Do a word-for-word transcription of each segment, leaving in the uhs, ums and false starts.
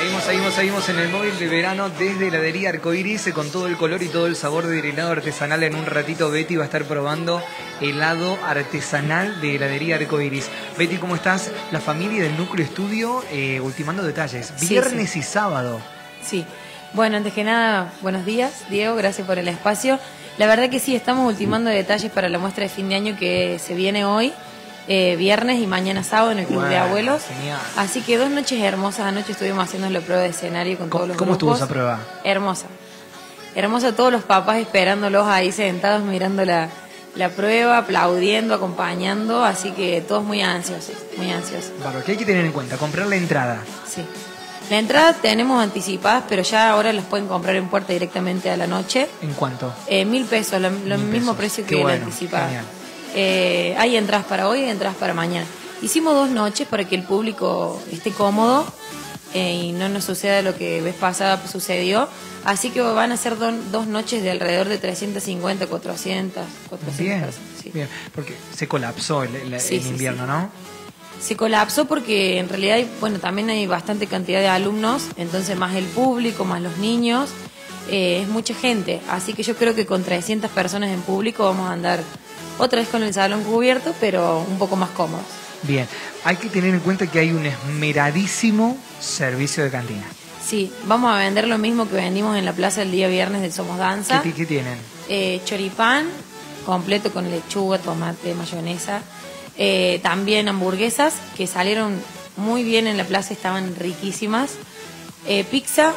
Seguimos, seguimos, seguimos en el móvil de verano desde Heladería Arcoiris con todo el color y todo el sabor del helado artesanal. En un ratito Betty va a estar probando helado artesanal de Heladería Arcoiris. Betty, ¿cómo estás? La familia del Núcleo Estudio eh, ultimando detalles. Viernes sí, sí. y sábado. Sí. Bueno, antes que nada, buenos días, Diego, gracias por el espacio. La verdad que sí, estamos ultimando detalles para la muestra de fin de año que se viene hoy. Eh, viernes y mañana sábado en el Club bueno, de Abuelos. Genial. Así que dos noches hermosas. Anoche estuvimos haciendo la prueba de escenario con todos los ¿Cómo grupos. estuvo esa prueba? Hermosa. Hermosa, todos los papás esperándolos ahí sentados mirando la, la prueba, aplaudiendo, acompañando. Así que todos muy ansiosos, muy ansiosos. Claro, ¿qué hay que tener en cuenta? Comprar la entrada. Sí. La entrada tenemos anticipadas, pero ya ahora las pueden comprar en puerta directamente a la noche. ¿En cuánto? Eh, mil pesos, lo, lo mil mismo pesos. precio Qué que bueno, la anticipada. Genial. Eh, hay entradas para hoy y entradas para mañana. Hicimos dos noches para que el público esté cómodo eh, y no nos suceda lo que vez pasada sucedió. Así que van a ser do, dos noches de alrededor de trescientas cincuenta, cuatrocientas, cuatrocientas bien, personas. Sí. Bien, porque se colapsó el, el, sí, el sí, invierno, sí. ¿no? Se colapsó porque en realidad hay, bueno, también hay bastante cantidad de alumnos, entonces más el público, más los niños, eh, es mucha gente. Así que yo creo que con trescientas personas en público vamos a andar otra vez con el salón cubierto, pero un poco más cómodos. Bien, hay que tener en cuenta que hay un esmeradísimo servicio de cantina. Sí, vamos a vender lo mismo que vendimos en la plaza el día viernes del Somos Danza. ¿Qué, qué tienen? Eh, choripán completo con lechuga, tomate, mayonesa. Eh, también hamburguesas que salieron muy bien en la plaza, estaban riquísimas. Eh, pizza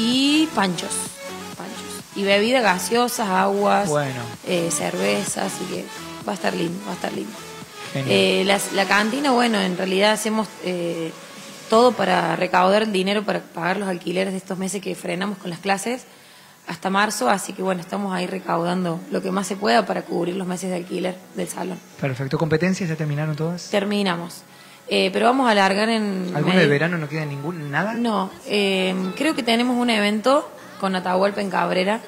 y panchos. panchos. Y bebidas gaseosas, aguas, bueno. eh, cerveza, así que va a estar lindo, va a estar lindo. Eh, la, la cantina, bueno, en realidad hacemos eh, todo para recaudar el dinero para pagar los alquileres de estos meses que frenamos con las clases hasta marzo, así que bueno, estamos ahí recaudando lo que más se pueda para cubrir los meses de alquiler del salón. Perfecto. ¿Competencias ya terminaron todas? Terminamos. Eh, pero vamos a alargar en... ¿Alguno medio... de verano no queda ningún nada? No, eh, creo que tenemos un evento con Atahualpa en Cabrera,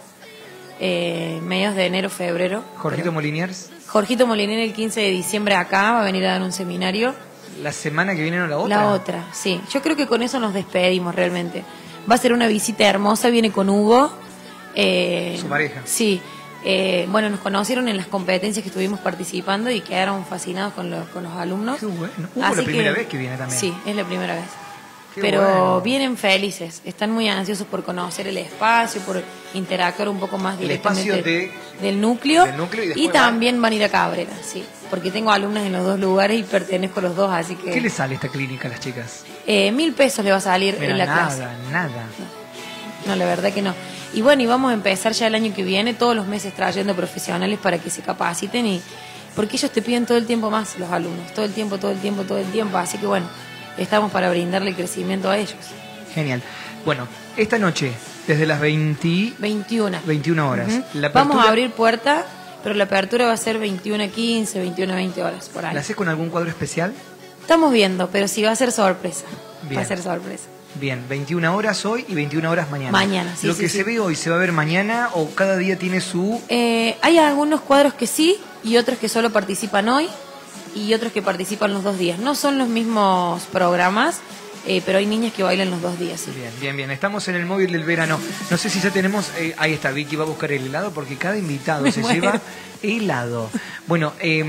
eh, medios de enero, febrero. ¿Jorgito pero... Moliniers? Jorgito Moliniers el quince de diciembre acá, va a venir a dar un seminario. ¿La semana que viene o la otra? La otra, sí. Yo creo que con eso nos despedimos realmente. Va a ser una visita hermosa, viene con Hugo. Eh, ¿Su pareja? Sí. Eh, bueno, nos conocieron en las competencias que estuvimos participando y quedaron fascinados con los, con los alumnos. Qué bueno. Hugo Así la primera que, vez que viene también. Sí, es la primera vez. Qué Pero bueno. Vienen felices, están muy ansiosos por conocer el espacio, por interactuar un poco más directamente el espacio de, del núcleo, del núcleo y, y también van... van a ir a Cabrera, sí, porque tengo alumnas en los dos lugares y pertenezco a los dos, así que... ¿Qué les sale esta clínica a las chicas? Eh, mil pesos le va a salir Pero en la nada, clase. Nada, nada. No. no, la verdad que no. Y bueno, y vamos a empezar ya el año que viene, todos los meses trayendo profesionales para que se capaciten, y porque ellos te piden todo el tiempo más, los alumnos, todo el tiempo, todo el tiempo, todo el tiempo, así que bueno, estamos para brindarle crecimiento a ellos. Genial. Bueno, esta noche, desde las veinte... veintiuna. veintiuna horas. Uh-huh. La apertura... Vamos a abrir puerta, pero la apertura va a ser veintiuna quince, veintiuna veinte horas, por ahí. ¿La haces con algún cuadro especial? Estamos viendo, pero sí va a ser sorpresa. Bien. Va a ser sorpresa. Bien, veintiuna horas hoy y veintiuna horas mañana. Mañana, sí. ¿Lo sí, que sí. se ve hoy se va a ver mañana o cada día tiene su...? Eh, hay algunos cuadros que sí y otros que solo participan hoy y otros que participan los dos días. No son los mismos programas, eh, pero hay niñas que bailan los dos días. Sí. Bien, bien, bien. Estamos en el móvil del verano. No sé si ya tenemos... Eh, ahí está, Vicky va a buscar el helado porque cada invitado Me se muero. lleva helado. Bueno, eh...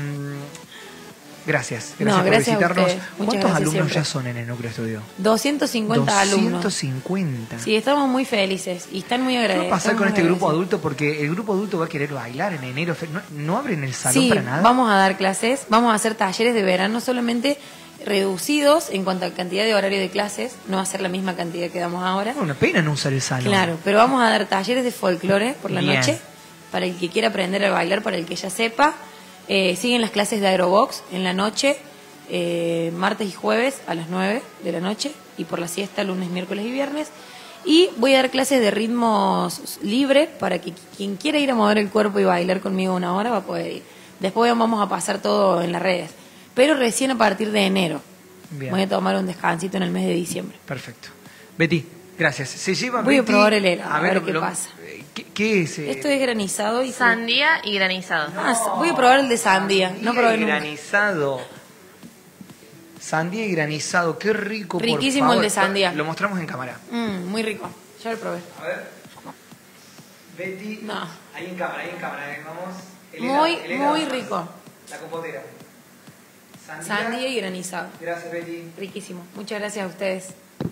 Gracias, gracias no, por gracias visitarnos. A ¿Cuántos gracias alumnos siempre. ya son en el Núcleo Estudio? doscientos cincuenta alumnos. doscientos cincuenta. Sí, estamos muy felices y están muy agradecidos. ¿Qué va a pasar con este grupo adulto? Porque el grupo adulto va a querer bailar en enero. ¿No, no abren el salón sí, para nada? Vamos a dar clases, vamos a hacer talleres de verano solamente reducidos en cuanto a cantidad de horario de clases. No va a ser la misma cantidad que damos ahora. Una pena no usar el salón. Claro, pero vamos a dar talleres de folclore por la Bien. noche, para el que quiera aprender a bailar, para el que ya sepa. Eh, siguen las clases de aerobox en la noche. Eh, martes y jueves a las nueve de la noche y por la siesta lunes, miércoles y viernes, y voy a dar clases de ritmos libres para que quien quiera ir a mover el cuerpo y bailar conmigo una hora va a poder ir. Después vamos a pasar todo en las redes, pero recién a partir de enero. Bien. Voy a tomar un descansito en el mes de diciembre. Perfecto. Betty, gracias. Se lleva voy Betty... a probar el helado, a, a ver lo, qué lo, pasa. ¿Qué, qué es? Eh? Esto es granizado y sandía y granizado. Ah, voy a probar el de sandía. sandía No probé y nunca. granizado. Sandía y granizado, qué rico. Riquísimo por favor. el de sandía. Lo mostramos en cámara. Mm, muy rico. Ya lo probé. A ver. Betty. No. Ahí en cámara, ahí en cámara. eh, Vamos. El Muy, helado, el helado muy más. rico. La compotera. Sandía. Sandía y granizado. Gracias, Betty. Riquísimo. Muchas gracias a ustedes.